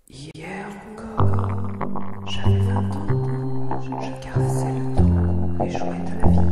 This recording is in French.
Hier encore, j'avais 20 ans, je caressais le temps, les jouets de la vie.